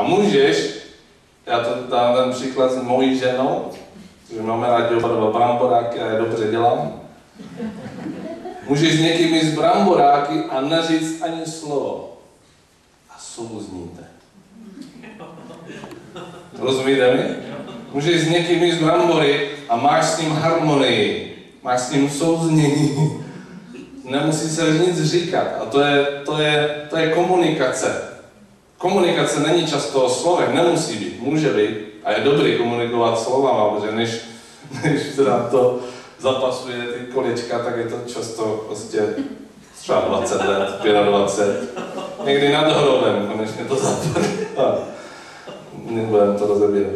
A můžeš, já to dám ten příklad s mojí ženou, že máme rádi oba dva bramboráky a je dobře dělám. Můžeš s někým jíst bramboráky a neříct ani slovo. A souzníte. Rozumíte mi? Můžeš s někým jíst brambory a máš s ním harmonii. Máš s ním souznění. Nemusí se nic říkat. A to je komunikace. Komunikace není často o slovech, nemusí být, může být. A je dobrý komunikovat slovama, protože než se nám to zapasuje ty kolečka, tak je to často prostě třeba 20 let, 25. Někdy nad hrovem, konečně to zapadne. Nebudeme to rozebírat.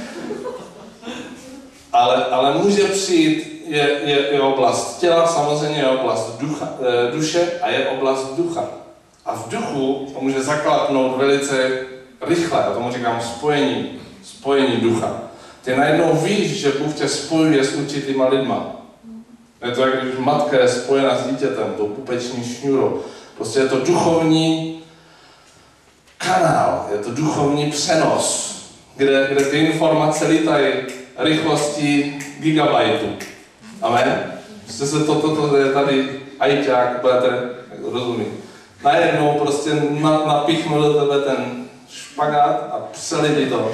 Ale může přijít, je oblast těla, samozřejmě je oblast duše a je oblast ducha. A v duchu to může zaklapnout velice rychle, já tomu říkám spojení ducha. Ty najednou víš, že Bůh tě spojuje s určitýma lidma. Je to, jak když matka je spojena s dítětem, tou pupeční šňůrou. Prostě je to duchovní kanál, je to duchovní přenos, kde ty informace lítají rychlostí gigabajtu. Amen? Prostě se to je tady ajťák, budete rozumět. Najednou prostě napíchnu do tebe ten špagát a přelidi to.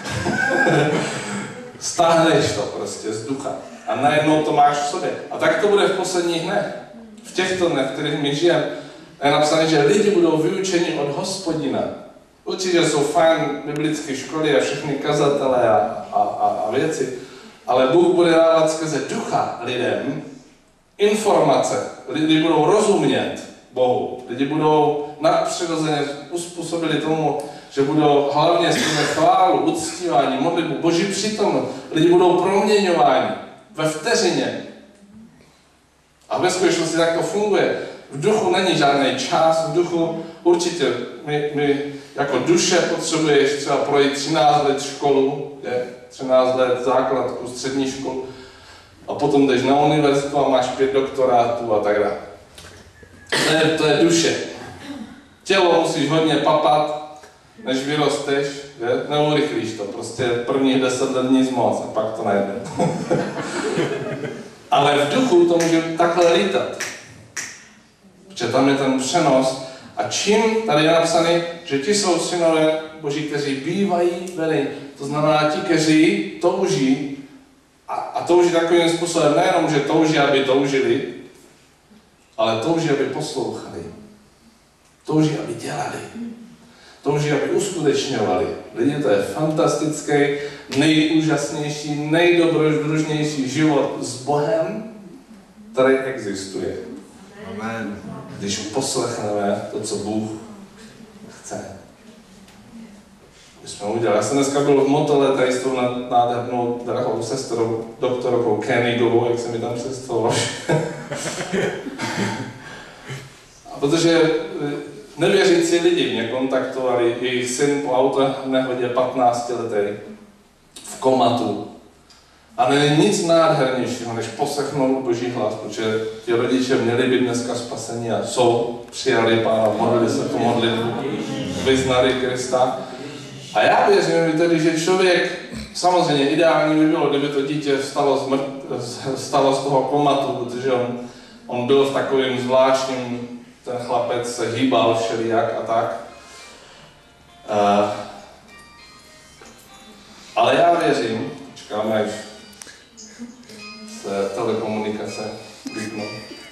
Stáhneš to prostě z ducha. A najednou to máš v sobě. A tak to bude v posledních dnech. V těchto dnech, v kterých my žijeme, je napsané, že lidi budou vyučeni od Hospodina. Určitě jsou fajn biblické školy a všechny kazatele a věci. Ale Bůh bude dávat skrze ducha lidem informace. Lidi budou rozumět Bohu. Lidi budou nadpřirozeně uspůsobili tomu, že budou hlavně skrze chválu, uctívání, modlitbu, Boží přítomnost. Lidi budou proměňováni ve vteřině. A ve skutečnosti tak to funguje. V duchu není žádný čas, v duchu určitě my jako duše potřebuješ třeba projít 13 let školu, 13 let základku, střední školu, a potom jdeš na univerzitu a máš 5 doktorátů a tak dále. To je duše. Tělo musíš hodně papat, než vyrosteš, že? Neurychlíš to, prostě prvních 10 let nic moc a pak to najde. Ale v duchu to může takhle lítat. Protože tam je ten přenos a čím tady je napsaný, že ti jsou synové Boží, kteří bývají veli. To znamená ti, kteří touží a touží takovým způsobem, nejenom, že touží, aby toužili, ale touží, aby poslouchali. Touží, aby dělali. Touží, aby uskutečňovali. Lidi, to je fantastický, nejúžasnější, nejdobrodružnější život s Bohem, který existuje. Amen. Když poslechneme to, co Bůh chce. My jsme udělali. Já jsem dneska byl v Motole tady s tou nádhernou drahou sestrou, doktorkou Koenigovou, jak se mi tam představilo. A protože nevěřící lidi mě kontaktovali, jejich syn po autonehodě 15 letý v komatu. A není nic nádhernějšího, než poslechnout Boží hlas, protože ti rodiče měli být dneska spasení a jsou, přijali Pána, modlili se tu modlitbu, vyznali Krista. A já věřím, tedy, že člověk, samozřejmě ideální by bylo, kdyby to dítě vstalo z toho komatu, protože on byl v takovým zvláštním, ten chlapec se hýbal všelijak a tak. Ale já věřím, čekáme, až se telekomunikace vypnou.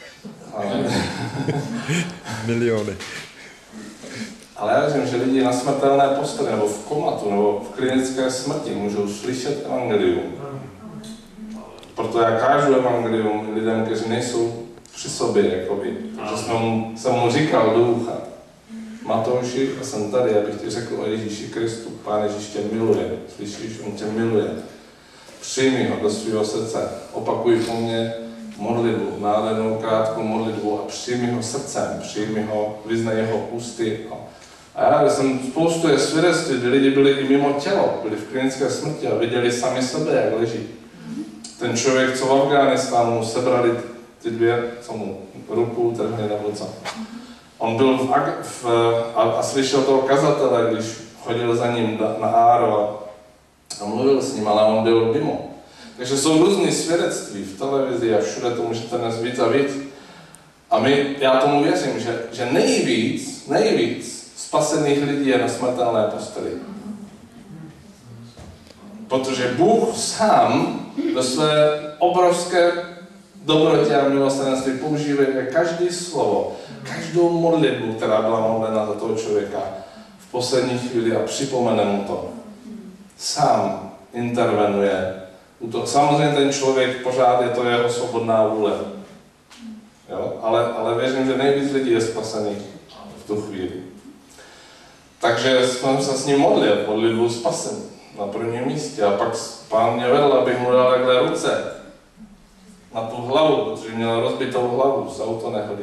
Miliony. Ale já věřím, že lidi na smrtelné posteli, nebo v komatu, nebo v klinické smrti můžou slyšet evangelium. Proto já kážu evangelium lidem, kteří nejsou při sobě, jakoby. Protože jsem mu říkal do ucha. Matouši, a jsem tady, abych ti řekl o Ježíši Kristu. Pán Ježíš tě miluje. Slyšíš, on tě miluje. Přijmi ho do svého srdce. Opakuj po mně modlitbu, nádhernou krátkou modlitbu a přijmi ho srdcem, přijmi ho, vyznej jeho ústy. A já jsem spoustu svědectví, kdy lidi byli i mimo tělo, byli v klinické smrti a viděli sami sebe, jak leží. Ten člověk, co v Afghánistánu sebrali ty dvě, co mu ruku trhli nebo co. On byl a slyšel toho kazatele, když chodil za ním na Áro a mluvil s ním, ale on byl mimo. Takže jsou různé svědectví v televizi a všude to můžete dnes víc a víc. A já tomu věřím, že nejvíc spasených lidí je na smrtelné posteli. Protože Bůh sám do své obrovské dobrotě a milosrdenství používá každé slovo, každou modlitbu, která byla modlena za toho člověka v poslední chvíli a připomene mu to. Sám intervenuje. Samozřejmě ten člověk pořád je to jeho svobodná vůle. Jo? Ale věřím, že nejvíc lidí je spasených v tu chvíli. Takže jsem se s ním modlitbu spasení na prvním místě. A pak Pán mě vedl, abych mu dal takhle ruce na tu hlavu, protože měl rozbitou hlavu z autonehody.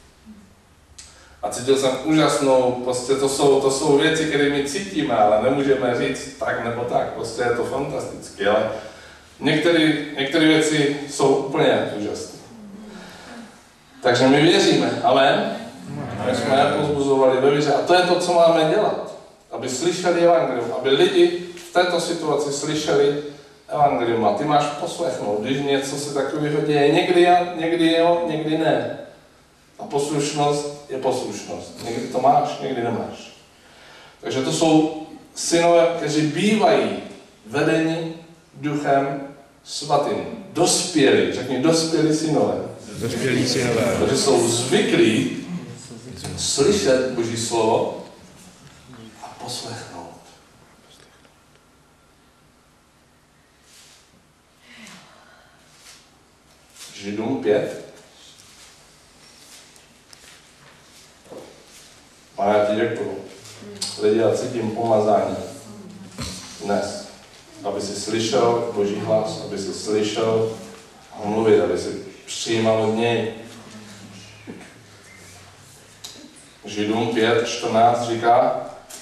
A cítil jsem úžasnou, prostě to jsou věci, které my cítíme, ale nemůžeme říct tak nebo tak, prostě je to fantastické, ale některé věci jsou úplně úžasné. Takže my věříme, amen. A my jsme je pozbuzovali ve víře. A to je to, co máme dělat. Aby slyšeli evangelium, aby lidi v této situaci slyšeli evangelium. A ty máš poslechnout, když něco se takového děje. Někdy jo, někdy ne. A poslušnost je poslušnost. Někdy to máš, někdy nemáš. Takže to jsou synové, kteří bývají vedeni Duchem Svatým. Dospělí, řekni dospělí synové. Dospělí synové. Protože jsou zvyklí slyšet Boží slovo a poslechnout. Židům 5. A já ti děkuju. Lidi, já cítím pomazání dnes. Aby si slyšel Boží hlas, aby si slyšel ho mluvit, aby si přijímal od něj. Židům 5:14 říká,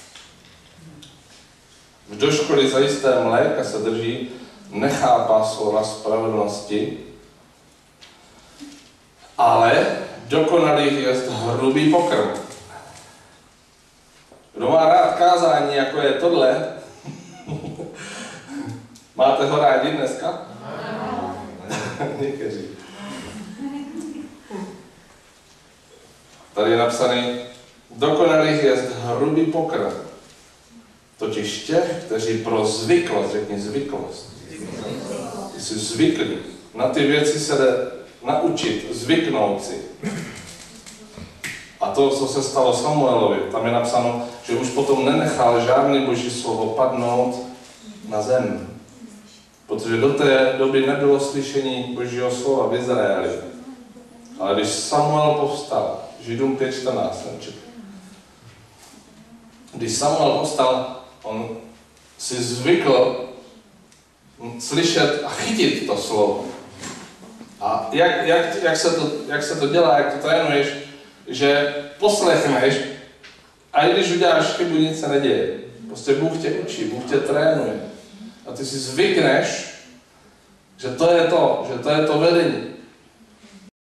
kdo školy zajisté mléka se drží, nechápá slova spravedlnosti, ale dokonalých jest hrubý pokrm. Kdo má rád kázání, jako je tohle, máte ho rádi dneska? Někteří. Tady je napsaný, dokonalých jest hrubý pokrm. Totiž těch, kteří pro zvyklost, řekni zvyklost, jsi zvyklí, na ty věci se jde naučit, zvyknout si. A to, co se stalo Samuelovi, tam je napsáno, že už potom nenechal žádný Boží slovo padnout na zem. Protože do té doby nebylo slyšení Božího slova v Izraeli. Ale když Samuel povstal, Židům 5:14, když Samuel povstal, on si zvykl slyšet a chytit to slovo. A jak se to dělá, jak to trénuješ, že poslechneš a i když uděláš chybu, nic se neděje. Prostě Bůh tě učí, Bůh tě trénuje. A ty si zvykneš, že to je to vedení.